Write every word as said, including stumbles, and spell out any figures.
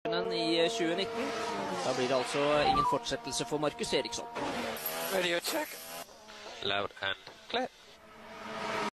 I tjue nitten. Da blir det altså ingen fortsettelse for Markus Eriksson. Radio check. Loud and clear.